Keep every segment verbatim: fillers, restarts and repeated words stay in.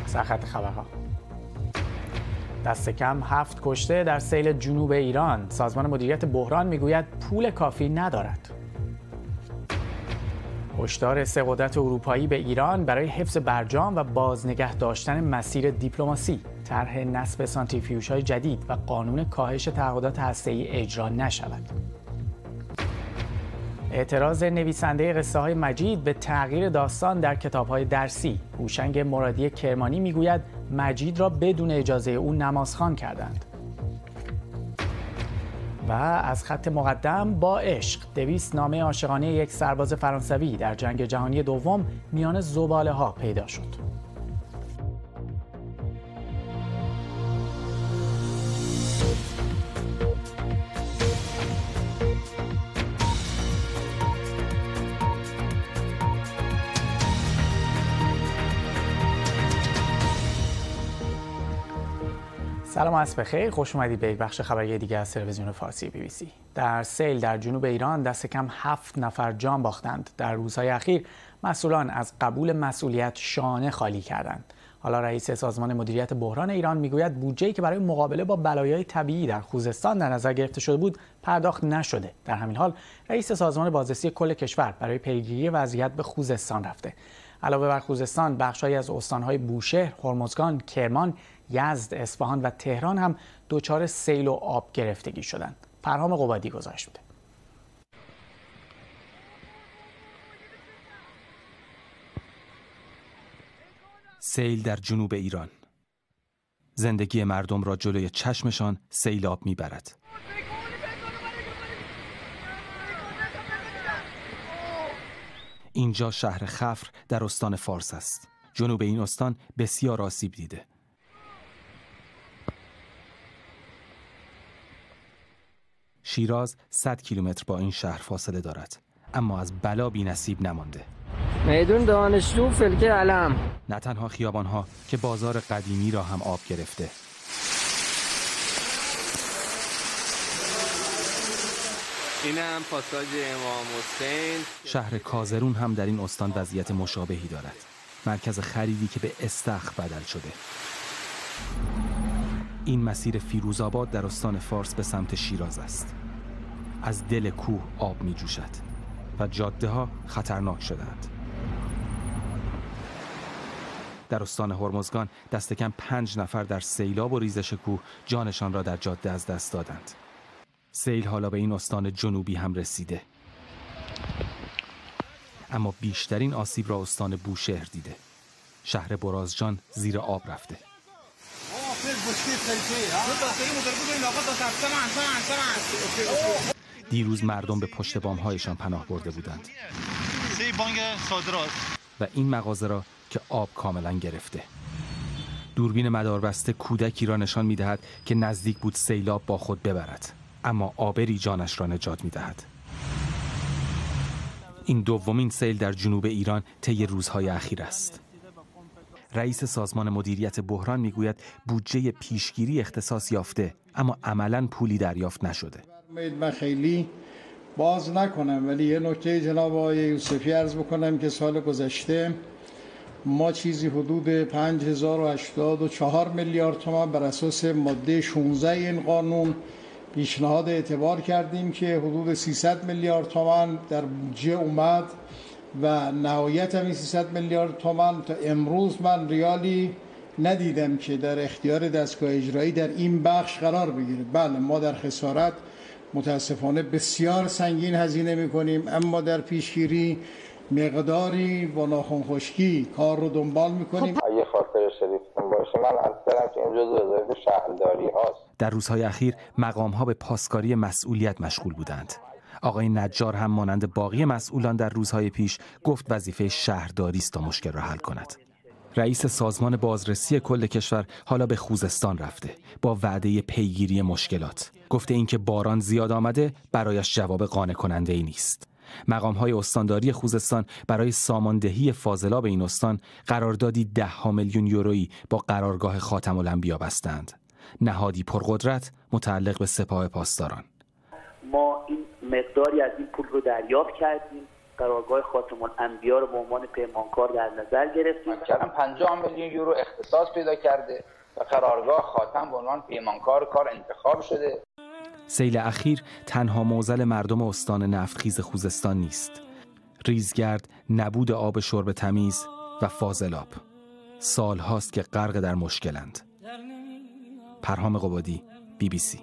سرخط خبرها. دست کم هفت کشته در سیل جنوب ایران. سازمان مدیریت بحران میگوید پول کافی ندارد. هشدار سه قدرت اروپایی به ایران برای حفظ برجام و بازنگه داشتن مسیر دیپلماسی. طرح نصب سانتریفیوژهای جدید و قانون کاهش تعهدات هسته‌ای اجرا نشود. اعتراض نویسنده قصه های مجید به تغییر داستان در کتاب های درسی. هوشنگ مرادی کرمانی میگوید مجید را بدون اجازه او نمازخوان کردند. و از خط مقدم با عشق، دویست نامه عاشقانه یک سرباز فرانسوی در جنگ جهانی دوم میان زباله ها پیدا شد. سلام عصر بخیر، خوش اومدید به یک بخش خبری دیگه از تلویزیون فارسی بی بی سی. در سیل در جنوب ایران دست کم هفت نفر جان باختند. در روزهای اخیر مسئولان از قبول مسئولیت شانه خالی کردند. حالا رئیس سازمان مدیریت بحران ایران میگوید بودجه‌ای که برای مقابله با بلایای طبیعی در خوزستان در نظر گرفته شده بود پرداخت نشده. در همین حال رئیس سازمان بازرسی کل کشور برای پیگیری وضعیت به خوزستان رفته. علاوه بر خوزستان، بخش‌هایی از استان‌های بوشهر، هرمزگان، کرمان، یزد، اصفهان و تهران هم دچار سیل و آب گرفتگی شدند. پرهام قبادی گزارش میده. سیل در جنوب ایران. زندگی مردم را جلوی چشمشان سیلاب میبرد. اینجا شهر خفر در استان فارس است. جنوب این استان بسیار آسیب دیده. شیراز صد کیلومتر با این شهر فاصله دارد، اما از بلا بی نصیب نمانده. میدون دانشجو فلک علم. نه تنها خیابانها که بازار قدیمی را هم آب گرفته. اینم پاساژ امام حسین. شهر کازرون هم در این استان وضعیت مشابهی دارد. مرکز خریدی که به استخر بدل شده. این مسیر فیروزآباد در استان فارس به سمت شیراز است. از دل کوه آب می جوشد و جاده ها خطرناک شدند. در استان هرمزگان دست کم پنج نفر در سیلاب و ریزش کوه جانشان را در جاده از دست دادند. سیل حالا به این استان جنوبی هم رسیده. اما بیشترین آسیب را استان بوشهر دیده. شهر برازجان زیر آب رفته. دیروز مردم به پشت بام‌هایشان پناه برده بودند و این مغازه را که آب کاملا گرفته. دوربین مداربسته کودکی را نشان می‌دهد که نزدیک بود سیلاب با خود ببرد، اما آبری جانش را نجات می‌دهد. این دومین سیل در جنوب ایران طی روزهای اخیر است. رئیس سازمان مدیریت بحران میگوید بودجه پیشگیری اختصاص یافته، اما عملاً پولی دریافت نشده. من خیلی باز نکنم، ولی یه نکته جناب آقای یوسفی عرض بکنم که سال گذشته ما چیزی حدود پنج هزار و هشتاد و چهار میلیارد تومان بر اساس ماده شانزده این قانون پیشنهاد اعتبار کردیم که حدود سیصد میلیارد تومان در بودجه اومد و نهایت همین سیصد میلیارد تومان تا امروز من ریالی ندیدم که در اختیار دستگاه اجرایی در این بخش قرار بگیره. بله ما در خسارت متاسفانه بسیار سنگین هزینه میکنیم، اما در پیشگیری مقداری با ناخن خشکی کار رو دنبال میکنیم. اگه خاطر شریفتون باشه من اصلا که اینجا وظایف شهرداری هاست. در روزهای اخیر مقام ها به پاسکاری مسئولیت مشغول بودند. آقای نجار هم مانند باقی مسئولان در روزهای پیش گفت وظیفه شهرداری است تا مشکل را حل کند. رئیس سازمان بازرسی کل کشور حالا به خوزستان رفته با وعده پیگیری مشکلات. گفته اینکه باران زیاد آمده برایش جواب قانع کننده ای نیست. مقام‌های استانداری خوزستان برای ساماندهی فاضلاب این استان قراردادی ده ها میلیون یورویی با قرارگاه خاتم الانبیا بستند. نهادی پرقدرت متعلق به سپاه پاسداران. ما این مقداری از این پول رو دریافت کردیم، قرارگاه خاتم الانبیا رو به عنوان پیمانکار در نظر گرفتیم. کردن پنجاه میلیون یورو اختصاص پیدا کرده و قرارگاه خاتم به عنوان پیمانکار کار انتخاب شده. سیل اخیر تنها معضل مردم استان نفتخیز خوزستان نیست. ریزگرد، نبود آب شرب تمیز و فاضلاب. سال هاست که غرق در مشکلند. پرهام قبادی، بی بی سی.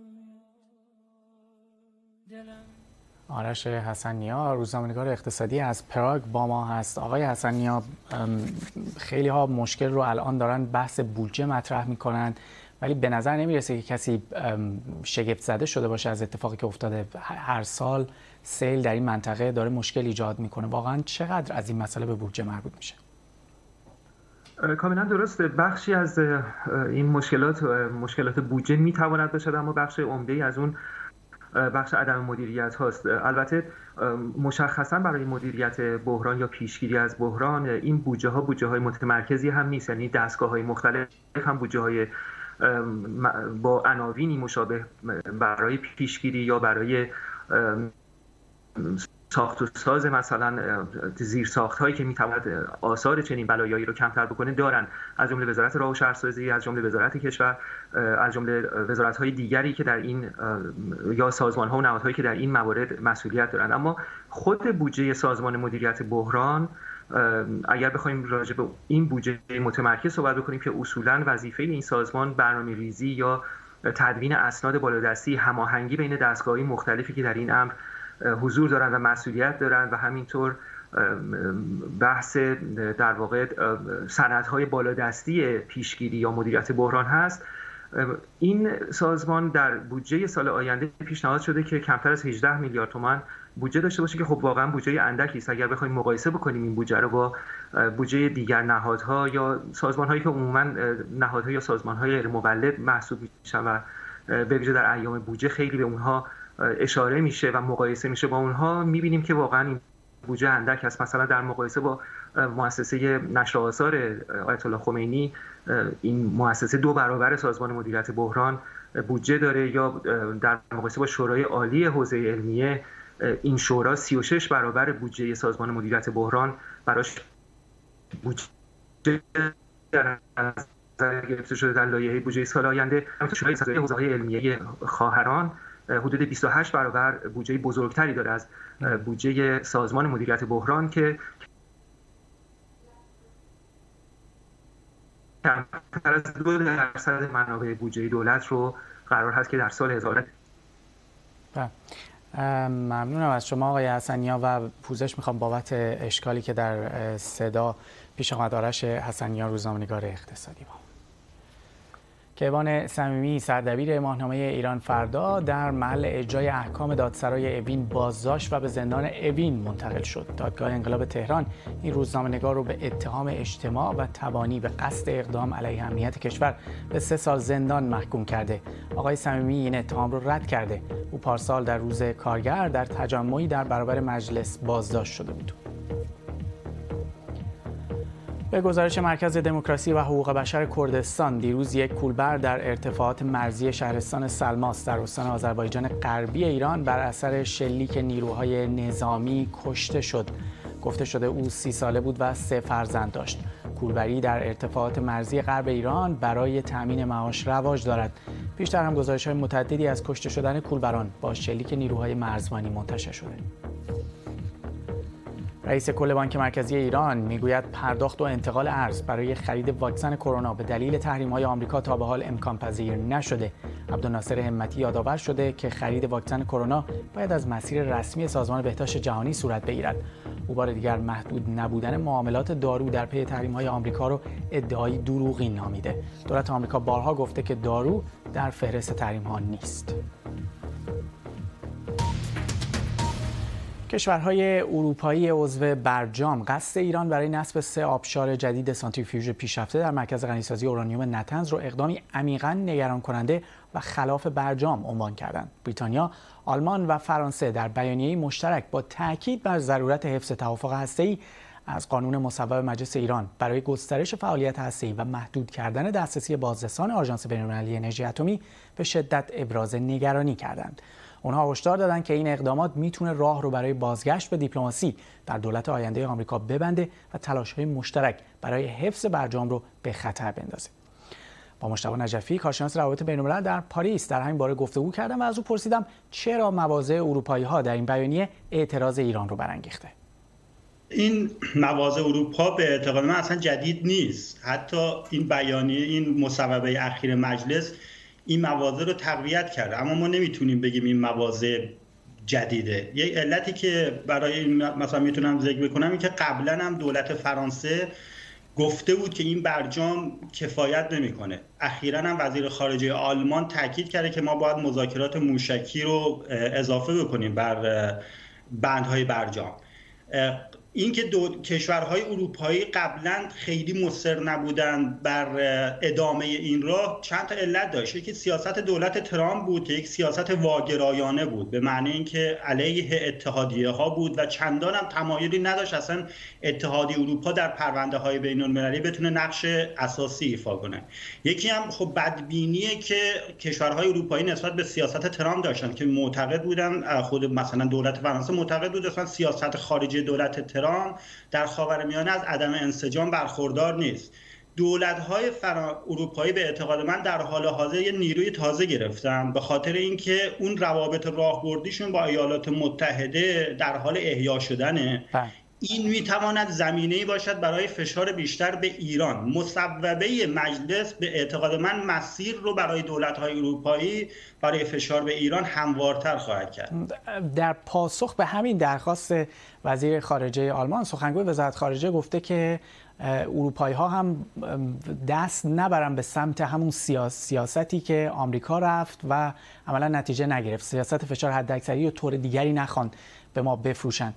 آرش حسن‌نیا، روزنامه‌نگار اقتصادی از پراگ با ما هست. آقای حسن‌نیا، خیلی ها مشکل رو الان دارن بحث بودجه مطرح میکنن، ولی به نظر نمیرسه که کسی شگفت زده شده باشه از اتفاقی که افتاده. هر سال سیل در این منطقه داره مشکل ایجاد میکنه. واقعا چقدر از این مسئله به بودجه مربوط میشه؟ کاملا درسته. بخشی از این مشکلات مشکلات بودجه میتواند باشد، اما بخش عمده‌ای از اون بخش عدم مدیریت هاست. البته مشخصا برای مدیریت بحران یا پیشگیری از بحران این بودجه ها بودجه های متمرکزی هم نیست، یعنی دستگاه های مختلف هم بودجه های با عناوینی مشابه برای پیشگیری یا برای ساخت و ساز مثلا زیرساخت هایی که میتواند آثار چنین بلایایی رو کمتر بکنه دارن، از جمله وزارت راه و شهرسازی، از جمله وزارت کشور، از جمله وزارت های دیگری که در این یا سازمان ها و نهادهایی که در این موارد مسئولیت دارن. اما خود بودجه سازمان مدیریت بحران، اگر بخوایم راجع به این بودجه متمرکز صحبت بکنیم که اصولاً وظیفه این سازمان برنامه‌ریزی یا تدوین اسناد بالادستی، هماهنگی بین دستگاه‌های مختلفی که در این امر حضور دارند و مسئولیت دارند و همینطور بحث در واقع سندهای بالادستی پیشگیری یا مدیریت بحران هست. این سازمان در بودجه سال آینده پیشنهاد شده که کمتر از هجده میلیارد تومان بودجه داشته باشه که خب واقعا بودجه اندکی است. اگر بخوایم مقایسه بکنیم این بودجه رو با بودجه دیگر نهادها یا سازمان‌هایی که عموما نهادها یا سازمان‌های غیر مولد محسوب میشن و به ویژه در ایام بودجه خیلی به اونها اشاره میشه و مقایسه میشه با اونها، میبینیم که واقعا این بودجه اندک است. مثلا در مقایسه با مؤسسه نشر آثار آیت الله خمینی، این مؤسسه دو برابر سازمان مدیریت بحران بودجه داره، یا در مقایسه با شورای عالی حوزه علمیه، این شورا سی و شش برابر بودجه سازمان مدیریت بحران براش بودجه در نظر گرفته شده در لایحه بودجه سال آینده. شورای حوزه علمیه خواهران حدود بیست و هشت برابر بودجه بزرگتری داره از بودجه سازمان مدیریت بحران که کمتر از دو درصد منابع بودجه دولت رو قرار هست که در سال هزار. ممنونم از شما آقای حسن‌نیا و پوزش میخوام بابت اشکالی که در صدا پیش آمد. آرش حسن‌نیا، روزنامه‌نگار اقتصادی با کیوان صمیمی، سردبیر ماهنامه ایران فردا، در محل اجرای احکام دادسرای اوین بازداشت و به زندان اوین منتقل شد. دادگاه انقلاب تهران این روزنامه‌نگار رو به اتهام اجتماع و تبانی به قصد اقدام علیه امنیت کشور به سه سال زندان محکوم کرده. آقای صمیمی این اتهام رو رد کرده. او پارسال در روز کارگر در تجمعی در برابر مجلس بازداشت شده بود. به گزارش مرکز دموکراسی و حقوق بشر کردستان، دیروز یک کولبر در ارتفاعات مرزی شهرستان سلماس در استان آذربایجان غربی ایران بر اثر شلیک نیروهای نظامی کشته شد. گفته شده او سی ساله بود و سه فرزند داشت. کولبری در ارتفاعات مرزی غرب ایران برای تأمین معاش رواج دارد. پیشتر هم گزارش‌های متعددی از کشته شدن کولبران با شلیک نیروهای مرزبانی منتشر شده. رئیس کل بانک مرکزی ایران میگوید پرداخت و انتقال ارز برای خرید واکسن کرونا به دلیل تحریم‌های آمریکا تا به حال امکان پذیر نشده. عبدالناصر همتی یادآور شده که خرید واکسن کرونا باید از مسیر رسمی سازمان بهداشت جهانی صورت بگیرد. او بار دیگر محدود نبودن معاملات دارو در پی تحریم‌های آمریکا را ادعای دروغین نامیده. دولت آمریکا بارها گفته که دارو در فهرست تحریم‌ها نیست. کشورهای اروپایی عضو برجام قصد ایران برای نصب سه آبشار جدید سانتریفیوژ پیشرفته در مرکز غنیسازی اورانیوم نطنز رو اقدامی عمیقاً نگران کننده و خلاف برجام عنوان کردند. بریتانیا، آلمان و فرانسه در بیانیه‌ای مشترک با تاکید بر ضرورت حفظ توافق هسته‌ای از قانون مصوب مجلس ایران برای گسترش فعالیت هسته‌ای و محدود کردن دسترسی بازرسان آژانس بین‌المللی انرژی اتمی به شدت ابراز نگرانی کردند. اونها هشدار دادن که این اقدامات میتونه راه رو برای بازگشت به دیپلماسی در دولت آینده آمریکا ببنده و تلاش‌های مشترک برای حفظ برجام رو به خطر بندازه. با مجتبی نجفی کارشناس روابط بین‌الملل در پاریس در همین باره گفتگو کردم و از او پرسیدم چرا مواضع اروپایی‌ها در این بیانیه اعتراض ایران رو برانگیخته. این مواضع اروپا به اعتقاد من اصلا جدید نیست. حتی این بیانیه، این مصوبه اخیر مجلس این مواضع رو تقویت کرده، اما ما نمیتونیم بگیم این مواضع جدیده. یک علتی که برای این مثلا میتونم ذکر بکنم این که قبلا هم دولت فرانسه گفته بود که این برجام کفایت نمیکنه. اخیراً هم وزیر خارجه آلمان تاکید کرده که ما باید مذاکرات موشکی رو اضافه بکنیم بر بندهای برجام. اینکه دو کشورهای اروپایی قبلا خیلی مصر نبودن بر ادامه این راه چند تا علت داشت. یکی سیاست دولت ترامپ بود که یک سیاست واگرایانه بود، به معنی اینکه علیه اتحادیه ها بود و چندان هم تمایلی نداشت اصلا اتحادیه اروپا در پرونده های بین المللی بتونه نقش اساسی ایفا کنه. یکی هم خب بدبینیه که کشورهای اروپایی نسبت به سیاست ترامپ داشتن که معتقد بودن، خود مثلا دولت فرانسه معتقد بود اصلا سیاست خارجی دولت ترامپ در خاورمیانه از عدم انسجام برخوردار نیست. دولت‌های فرا... اروپایی به اعتقاد من در حال حاضر یه نیروی تازه گرفتن به خاطر اینکه اون روابط راهبردیشون با ایالات متحده در حال احیا شدنه. این میتواند زمینه‌ای باشد برای فشار بیشتر به ایران. مصوبه مجلس به اعتقاد من مسیر رو برای دولت‌های اروپایی برای فشار به ایران هموارتر خواهد کرد. در پاسخ به همین درخواست وزیر خارجه آلمان، سخنگوی وزارت خارجه گفته که اروپایی‌ها هم دست نبرن به سمت همون سیاستی که آمریکا رفت و عملا نتیجه نگرفت. سیاست فشار حداکثری و طور دیگری نخوان به ما بفروشن.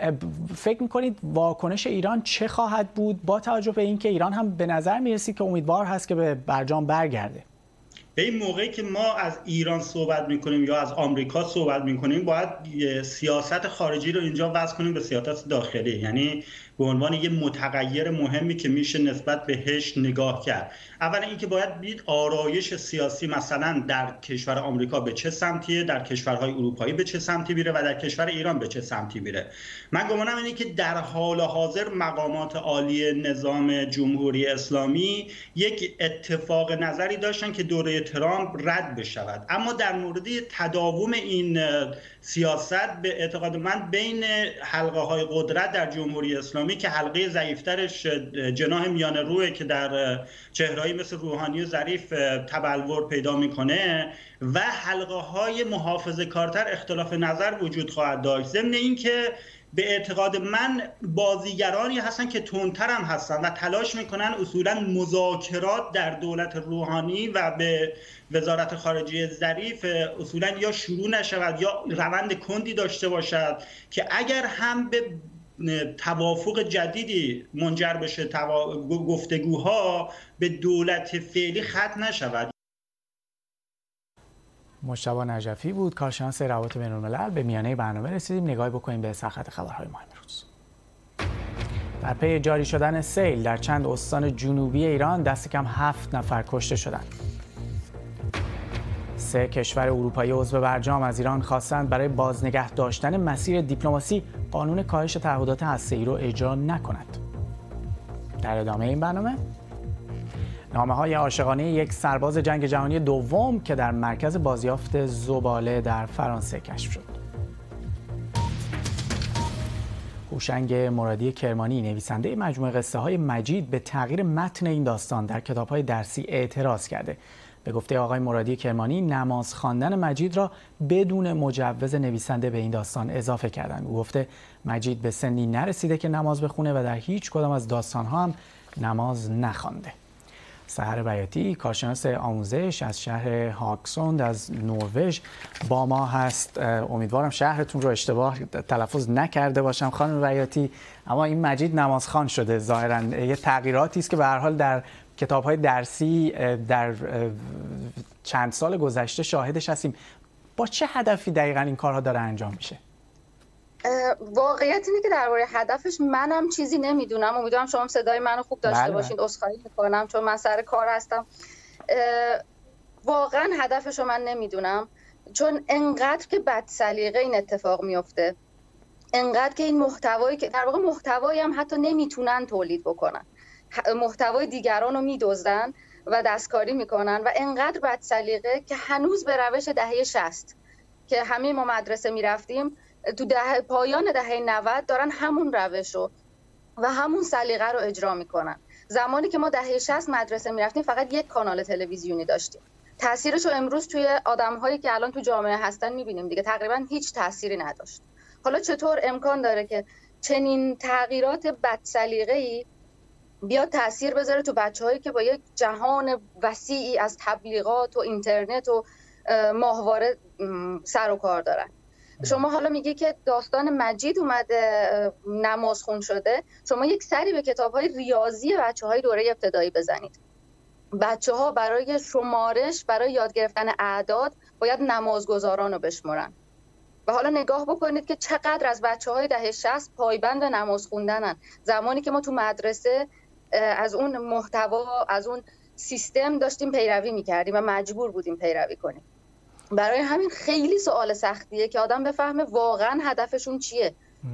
فکر میکنید واکنش ایران چه خواهد بود با توجه به اینکه ایران هم به نظر میرسید که امیدوار هست که به برجام برگرده؟ به این موقعی که ما از ایران صحبت میکنیم یا از آمریکا صحبت میکنیم باید سیاست خارجی رو اینجا وضع کنیم به سیاست داخلی، یعنی به عنوان یه متغیر مهمی که میشه نسبت بهش نگاه کرد. اولا اینکه باید دید آرایش سیاسی مثلا در کشور آمریکا به چه سمتیه، در کشورهای اروپایی به چه سمتی میره و در کشور ایران به چه سمتی میره. من گمانم اینه که در حال حاضر مقامات عالی نظام جمهوری اسلامی یک اتفاق نظری داشتن که دوره ترامپ رد بشود، اما در مورد تداوم این سیاست به اعتقاد من بین حلقه های قدرت در جمهوری اسلامی که حلقه ضعیفترش جناح میانه روه که در چهرهایی مثل روحانی و ظریف تبلور پیدا میکنه و حلقه های محافظه کارتر اختلاف نظر وجود خواهد داشت. ضمن اینکه به اعتقاد من بازیگرانی هستن که تندتر هم هستن و تلاش میکنن اصولا مذاکرات در دولت روحانی و به وزارت خارجه ظریف اصولا یا شروع نشود یا روند کندی داشته باشد که اگر هم به توافق جدیدی منجر بشه توا... گفتگوها به دولت فعلی ختم نشود. مجتبی نجفی بود، کارشناس روابط بین‌الملل. به میانه برنامه رسیدیم، نگاهی بکنیم به سرخط خبرهای مهم روز. در پی جاری شدن سیل در چند استان جنوبی ایران دست کم هفت نفر کشته شدند. سه کشور اروپایی عضو برجام از ایران خواستند برای بازنگه داشتن مسیر دیپلماسی قانون کاهش تعهدات هسته‌ای را اجرا نکند. در ادامه این برنامه نامه‌های عاشقانه یک سرباز جنگ جهانی دوم که در مرکز بازیافت زباله در فرانسه کشف شد. هوشنگ مرادی کرمانی نویسنده مجموعه قصه های مجید به تغییر متن این داستان در کتاب‌های درسی اعتراض کرده. به گفته آقای مرادی کرمانی نماز خواندن مجید را بدون مجوز نویسنده به این داستان اضافه کردند. او گفته مجید به سنی نرسیده که نماز بخونه و در هیچ کدام از داستان‌ها هم نماز نخوانده. سحر بیاتی کارشناس آموزش از شهر هاکسوند از نروژ با ما هست. امیدوارم شهرتون رو اشتباه تلفظ نکرده باشم خانم بیاتی، اما این مجید نمازخوان شده ظاهراً. یه تغییراتی است که به هر حال در کتاب‌های درسی در چند سال گذشته شاهدش هستیم. با چه هدفی دقیقاً این کارها داره انجام میشه؟ واقعیت اینه که درباره هدفش منم چیزی نمیدونم. امیدوارم شما صدای منو خوب داشته بله. باشین. عذرخواهی میکنم چون من سر کار هستم. واقعا هدفش رو من نمیدونم. چون انقدر که بد سلیقه این اتفاق میفته، انقدر که این محتوایی که در واقع محتوایی هم حتی نمیتونن تولید بکنن، محتوای دیگران رو میدزدن و دستکاری میکنن و انقدر بد سلیقه که هنوز به روش دهه شصت که همه ما مدرسه میرفتیم تو ده پایان دهه نود دارن همون روش رو و همون سلیقه رو اجرا میکنن. زمانی که ما دهه شصت مدرسه میرفتیم فقط یک کانال تلویزیونی داشتیم. تاثیرش رو امروز توی آدم‌هایی که الان تو جامعه هستن میبینیم دیگه، تقریبا هیچ تأثیری نداشت. حالا چطور امکان داره که چنین تغییرات بد سلیقه‌ای بیاد تأثیر بذاره تو بچه‌هایی که با یک جهان وسیعی از تبلیغات و اینترنت و ماهواره سر و کار دارن؟ شما حالا میگی که داستان مجید اومده نماز خون شده، شما یک سری به کتاب‌های ریاضی بچه‌های دوره ابتدایی بزنید. بچه‌ها برای شمارش، برای یاد گرفتن اعداد باید نمازگزاران رو بشمرن. و حالا نگاه بکنید که چقدر از بچه‌های دهه شصت پایبند نماز خوندنن، زمانی که ما تو مدرسه از اون محتوا، از اون سیستم داشتیم پیروی می‌کردیم و مجبور بودیم پیروی کنیم. برای همین خیلی سوال سختیه که آدم بفهمه واقعا هدفشون چیه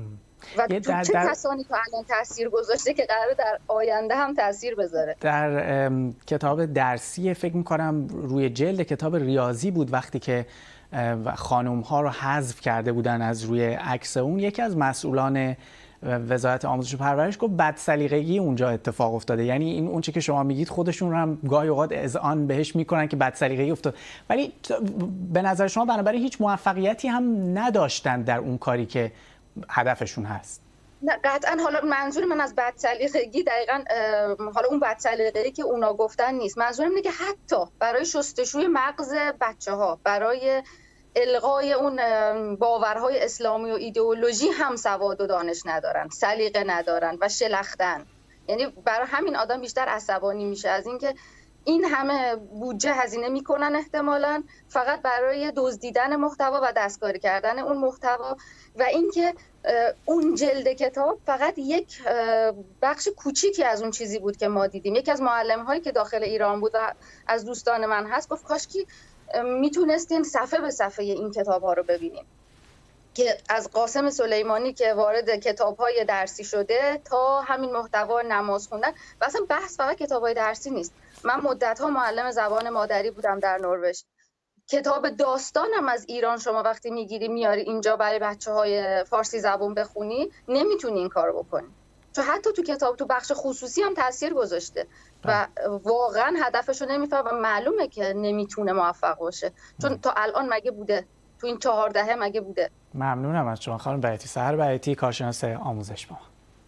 و تو در چه در... کسانی تو الان تاثیر گذاشته که قراره در آینده هم تاثیر بذاره. در کتاب درسی فکر می‌کنم روی جلد کتاب ریاضی بود وقتی که خانم ها رو حذف کرده بودن از روی عکس اون، یکی از مسئولان وزارت آموزش و پرورش گفت بد سلیقگی اونجا اتفاق افتاده. یعنی این اون چه که شما میگید خودشون رو هم گاهی اوقات اذعان بهش میکنن که بد سلیقگی افتاد، ولی به نظر شما بنابراین هیچ موفقیتی هم نداشتن در اون کاری که هدفشون هست؟ نه قطعا. حالا منظور من از بد سلیقگی دقیقاً حالا اون بد سلیقگی که اونا گفتن نیست، منظورم اینه که حتی برای شستشوی مغز بچه‌ها، برای الغای اون باورهای اسلامی و ایدئولوژی هم سواد و دانش ندارن، سلیقه ندارن و شلختن. یعنی برای همین آدم بیشتر عصبانی میشه از اینکه این همه بودجه هزینه میکنن احتمالاً فقط برای دزدیدن محتوا و دستکاری کردن اون محتوا و اینکه اون جلد کتاب فقط یک بخش کوچیکی از اون چیزی بود که ما دیدیم. یکی از معلم‌هایی که داخل ایران بود و از دوستان من هست گفت کاشکی میتونستین صفحه به صفحه این کتاب‌ها رو ببینیم که از قاسم سلیمانی که وارد کتاب‌های درسی شده تا همین محتوا نماز خوندن و اصلا بحث فقط کتاب‌های درسی نیست. من مدت‌ها معلم زبان مادری بودم در نروژ. کتاب داستانم از ایران شما وقتی میگیری میاری اینجا برای بچه‌های فارسی زبان بخونی نمیتونی این کارو بکنی، چون حتی تو کتاب تو بخش خصوصی هم تاثیر گذاشته و واقعا هدفشو نمیفهمه و معلومه که نمیتونه موفق باشه، چون تا الان مگه بوده؟ تو این چهار دهه مگه بوده؟ ممنونم از شما خانم بیاتی. سحر بیاتی، کارشناس آموزش با ما.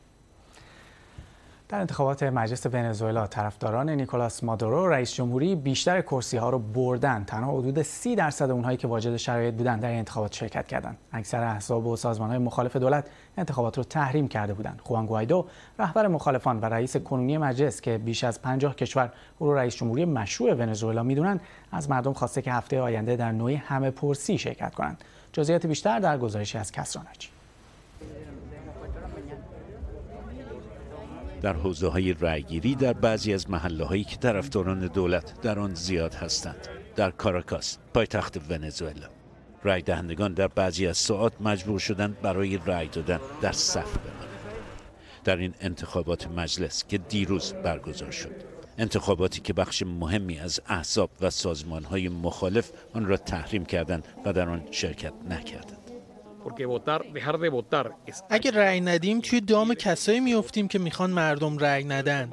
در انتخابات مجلس ونزوئلا طرفداران نیکولاس مادورو رئیس جمهوری بیشتر کرسی ها رو بردن. تنها حدود سی درصد اونهایی که واجد شرایط بودند در این انتخابات شرکت کردند. اکثر احزاب و سازمان‌های مخالف دولت انتخابات رو تحریم کرده بودند. خوان گوایدو رهبر مخالفان و رئیس کنونی مجلس که بیش از پنجاه کشور او رو رئیس جمهوری مشروع ونزوئلا میدونن، از مردم خواسته که هفته آینده در نوعی همه پرسی شرکت کنند. جزئیات بیشتر در گزارشی از کسری ناجی. در حوزه‌های رأیگیری در بعضی از محله‌هایی که طرفداران دولت در آن زیاد هستند. در کاراکاس، پایتخت ونزوئلا، رأی دهندگان در بعضی از ساعات مجبور شدند برای رأی دادن در صف بمانند. در این انتخابات مجلس که دیروز برگزار شد، انتخاباتی که بخش مهمی از احزاب و سازمان‌های مخالف آن را تحریم کردند و در آن شرکت نکردند. اگه رأی ندیم توی دام کسایی میافتیم که میخوان مردم رأی ندن.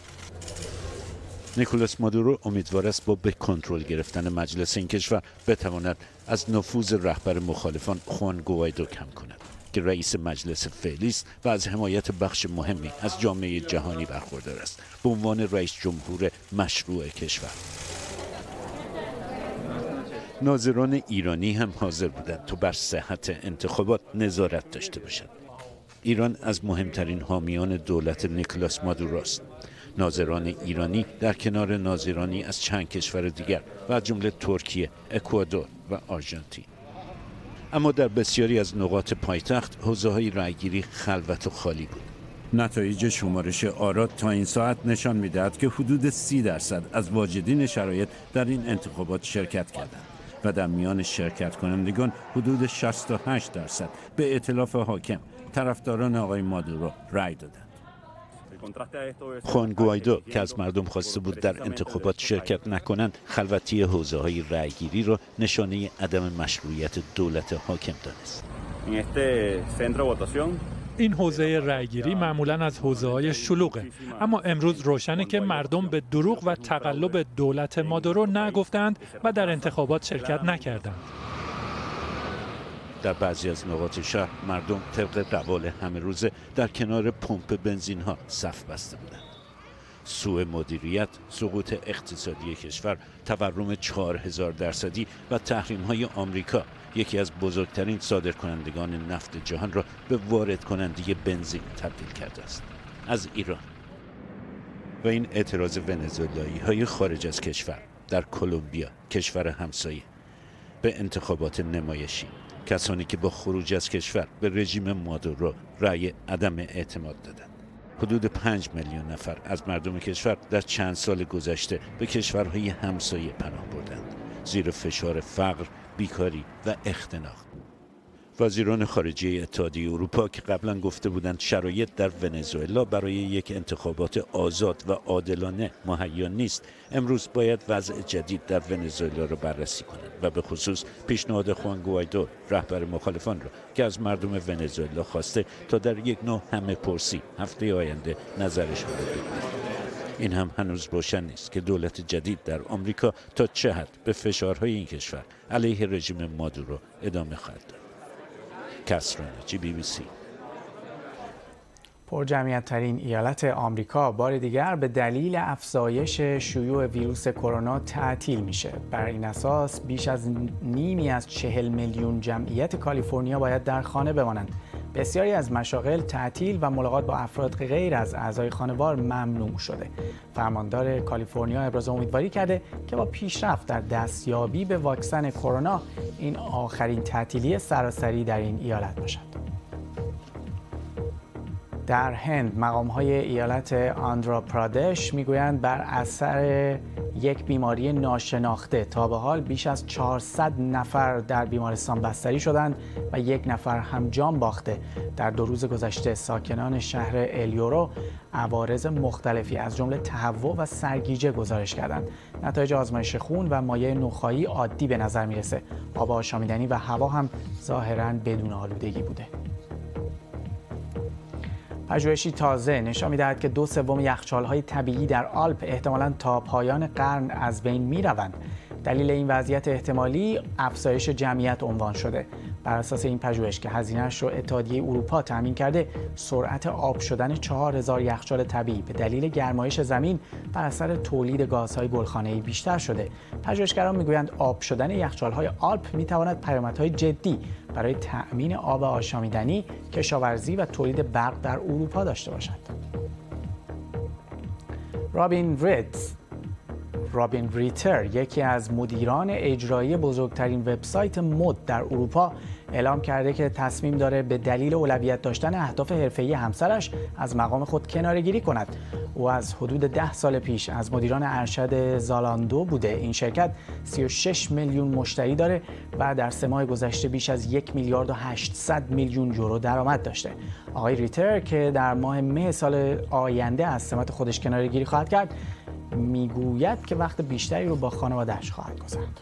نیکولاس مادورو امیدوار است با به کنترل گرفتن مجلس این کشور بتواند از نفوذ رهبر مخالفان خوان گوایدو کم کند که رئیس مجلس فعلی است و از حمایت بخش مهمی از جامعه جهانی برخوردار است به عنوان رئیس جمهور مشروع کشور. ناظران ایرانی هم حاضر بودند تا بر صحت انتخابات نظارت داشته باشند. ایران از مهمترین حامیان دولت نیکولاس مادورو است. ناظران ایرانی در کنار ناظرانی از چند کشور دیگر و از جمله ترکیه، اکوادور و آرژانتین. اما در بسیاری از نقاط پایتخت حوزه‌های رأیگیری خلوت و خالی بود. نتایج شمارش آرا تا این ساعت نشان می‌دهد که حدود سی درصد از واجدین شرایط در این انتخابات شرکت کردند. و در میان شرکت کنندگان حدود شصت و هشت درصد به ائتلاف حاکم طرفداران آقای مادورو رأی دادند. خوان گوایدو که از مردم خواسته بود در انتخابات شرکت نکنند، خلوتی حوزه‌های رأیگیری را نشانه عدم مشروعیت دولت حاکم دانست. این حوزه رأیگیری معمولاً از حوزه‌های شلوغه، اما امروز روشنه که مردم به دروغ و تقلب دولت مادورو نگفتند و در انتخابات شرکت نکردند. در بعضی از نقاط شهر مردم طبق روال همه روزه در کنار پمپ بنزین ها صف بسته بودند. سوء مدیریت، سقوط اقتصادی کشور، تورم چهار هزار درصدی و تحریم های آمریکا یکی از بزرگترین صادرکنندگان نفت جهان را به وارد کننده بنزین تبدیل کرده است. از ایران و این اعتراض ونزوئلایی های خارج از کشور در کلمبیا، کشور همسایه، به انتخابات نمایشی، کسانی که با خروج از کشور به رژیم مادورو رأی عدم اعتماد دادند. حدود پنج میلیون نفر از مردم کشور در چند سال گذشته به کشورهای همسایه پناه بردند، زیر فشار فقر، بیکاری و اختناق. وزیران خارجه اتحادیه اروپا که قبلا گفته بودند شرایط در ونزوئلا برای یک انتخابات آزاد و عادلانه مهیا نیست، امروز باید وضع جدید در ونزوئلا را بررسی کنند و به خصوص پیشنهاد خوان گوایدو، رهبر مخالفان را که از مردم ونزوئلا خواسته تا در یک نوع همه پرسی هفته آینده نظرشان را بگویند. این هم هنوز روشن نیست که دولت جدید در آمریکا تا چه حد به فشارهای این کشور علیه رژیم مادورو ادامه خواهد داد. کسرانجی، بی بی سی. پرجمعیت ترین ایالت آمریکا بار دیگر به دلیل افزایش شیوع ویروس کرونا تعطیل میشه. بر این اساس بیش از نیمی از چهل میلیون جمعیت کالیفرنیا باید در خانه بمانند. بسیاری از مشاغل تعطیل و ملاقات با افراد غیر از اعضای خانوار ممنوع شده. فرماندار کالیفرنیا ابراز امیدواری کرده که با پیشرفت در دستیابی به واکسن کرونا این آخرین تعطیلی سراسری در این ایالت باشد. در هند مقام‌های ایالت آندھرا پرادش میگویند بر اثر یک بیماری ناشناخته تا به حال بیش از چهارصد نفر در بیمارستان بستری شدند و یک نفر هم جان باخته. در دو روز گذشته ساکنان شهر الیورو عوارض مختلفی از جمله تهوع و سرگیجه گزارش کردند. نتایج آزمایش خون و مایع نخاعی عادی به نظر میرسه. آب آشامیدنی و هوا هم ظاهراً بدون آلودگی بوده. پژوهشی تازه نشان می‌دهد که دو سوم یخچال‌های طبیعی در آلپ احتمالاً تا پایان قرن از بین می‌روند. دلیل این وضعیت احتمالی افزایش جمعیت عنوان شده. بر اساس این پژوهش که هزینه‌اش رو اتحادیه اروپا تامین کرده، سرعت آب شدن چهار هزار یخچال طبیعی به دلیل گرمایش زمین بر اثر تولید گازهای گلخانه‌ای بیشتر شده. پژوهشگران میگویند آب شدن یخچال‌های آلپ می‌تواند پیامدهای جدی برای تأمین آب آشامیدنی، کشاورزی و تولید برق در اروپا داشته باشد. رابین ریتز رابین ریتر، یکی از مدیران اجرایی بزرگترین وبسایت مد در اروپا، اعلام کرده که تصمیم داره به دلیل اولویت داشتن اهداف حرفه‌ای همسرش از مقام خود کناره‌گیری کند. او از حدود ده سال پیش از مدیران ارشد زالاندو بوده. این شرکت سی و شش میلیون مشتری داره و در سه ماه گذشته بیش از یک میلیارد و هشتصد میلیون یورو درآمد داشته. آقای ریتر که در ماه مه سال آینده از سمت خودش کناره‌گیری خواهد کرد، میگوید که وقت بیشتری رو با خانواده‌اش خواهد گذراند.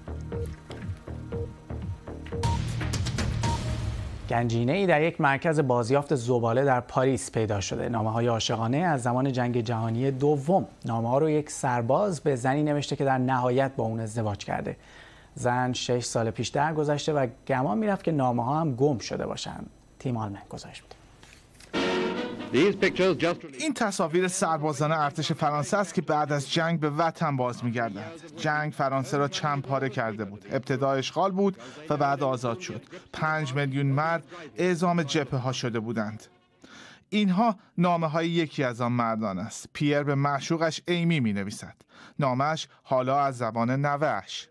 گنجینه‌ای در یک مرکز بازیافت زباله در پاریس پیدا شده. نامه‌های عاشقانه از زمان جنگ جهانی دوم. نامه‌ها رو یک سرباز به زنی نوشته که در نهایت با اون ازدواج کرده. زن شش سال پیش درگذشته و گمان می‌رفت که نامه‌ها هم گم شده باشند. تیم آلمان گزارش می‌ده. این تصاویر سربازان ارتش فرانسه است که بعد از جنگ به وطن باز می‌گردند. جنگ فرانسه را چند پاره کرده بود. ابتدا اشغال بود و بعد آزاد شد. پنج میلیون مرد اعزام جبهه‌ها شده بودند. اینها نامه‌های یکی از آن مردان است. پیر به معشوقش ایمی می‌نویسد. نامه‌اش حالا از زبان نوه‌اش.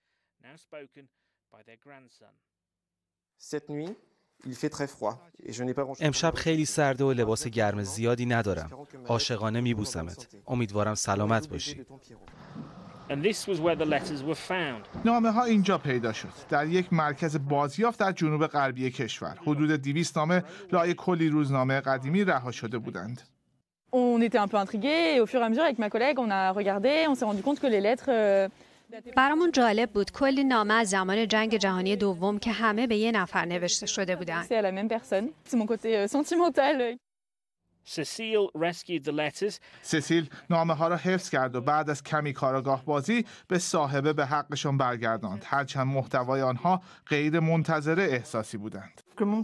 امشب خیلی سرده و لباس گرم زیادی ندارم. عاشقانه میبوسمت. امیدوارم سلامت باشی. نامه ها اینجا پیدا شد، در یک مرکز بازیافت در جنوب غربی کشور. حدود دویست نامه لای کلی روزنامه قدیمی رها شده بودند. On était un peu intrigués et au fur et à mesure avec ma collègue on a regardé, on s'est rendu compte que les lettres برامون جالب بود کلی نامه از زمان جنگ جهانی دوم که همه به یه نفر نوشته شده بودند. C'est à la même personne. C'est mon côté sentimental. سسیل نامه ها را حفظ کرد و بعد از کمی کاراگاه بازی به صاحبه به حقشون برگرداند، هرچند محتوای آنها غیر منتظره احساسی بودند.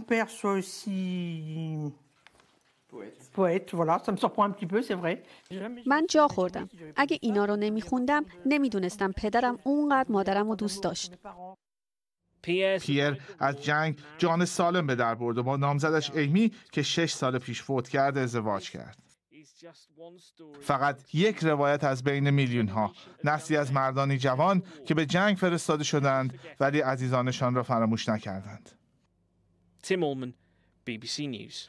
من جا خوردم. اگه اینا رو نمیخوندم نمیدونستم پدرم اونقدر مادرم رو دوست داشت. پیر از جنگ جان سالم به در برد و با نامزدش ایمی که شش سال پیش فوت کرد ازدواج کرد. فقط یک روایت از بین میلیون ها، نسلی از مردانی جوان که به جنگ فرستاده شدند ولی عزیزانشان را فراموش نکردند. تیم اولمن، بی بی سی نیوز.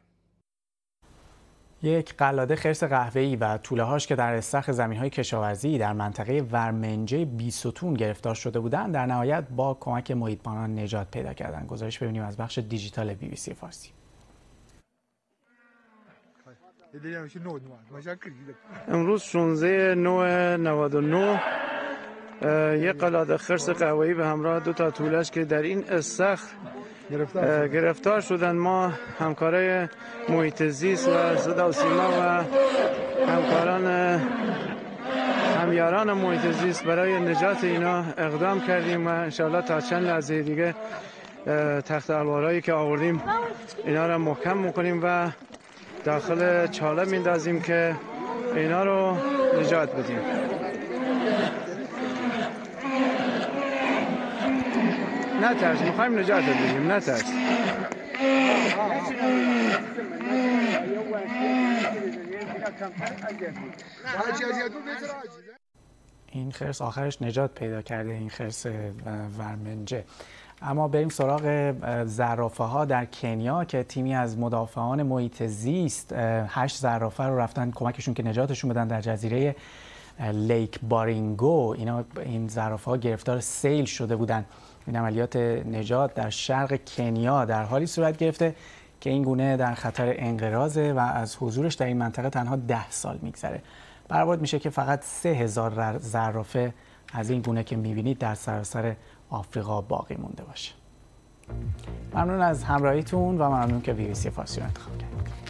یک قلاده خرس قهوه‌ای و توله‌هاش که در استخر زمین‌های کشاورزی در منطقه ورمنجه بیستون گرفتار شده بودند در نهایت با کمک محیط‌بانان نجات پیدا کردند. گزارش ببینیم از بخش دیجیتال بی بی سی فارسی. امروز شانزده نه نود و نه یک قلاده خرس قهوه‌ای به همراه دو تا توله‌اش که در این استخر گرفتار شدند. ما همکارای محیط زیست و صدا و سیما و همکاران همیاران محیط زیست برای نجات اینا اقدام کردیم و انشاءالله تا چند لحظه دیگه تخت الوارایی که آوردیم اینا را محکم میکنیم و داخل چاله میندازیم که اینا رو نجات بدیم. نترس، میخوایم نجات بدیم، نترس. این خرس آخرش نجات پیدا کرده، این خرس ورمنجه. اما بریم سراغ زرافه ها در کنیا که تیمی از مدافعان محیط زیست هشت زرافه رو رفتن کمکشون که نجاتشون بدن در جزیره لیک بارینگو. اینا این زرافه ها گرفتار سیل شده بودن. این عملیات نجات در شرق کنیا در حالی صورت گرفته که این گونه در خطر انقراضه و از حضورش در این منطقه تنها ده سال میگذره. برآورد میشه که فقط سه هزار زرافه از این گونه که میبینید در سراسر آفریقا باقی مونده باشه. ممنون از همراهیتون و ممنون که بی بی سی فارسی رو انتخاب کردید.